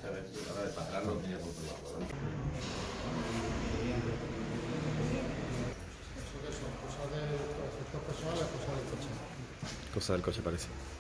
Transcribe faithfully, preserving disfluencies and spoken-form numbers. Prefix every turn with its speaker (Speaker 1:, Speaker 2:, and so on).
Speaker 1: a ver si ahora de para atrás no tenía controlado, ¿no?
Speaker 2: ¿Eso qué son? ¿Cosas de efectos personales o cosas del coche?
Speaker 3: Cosa del coche parece.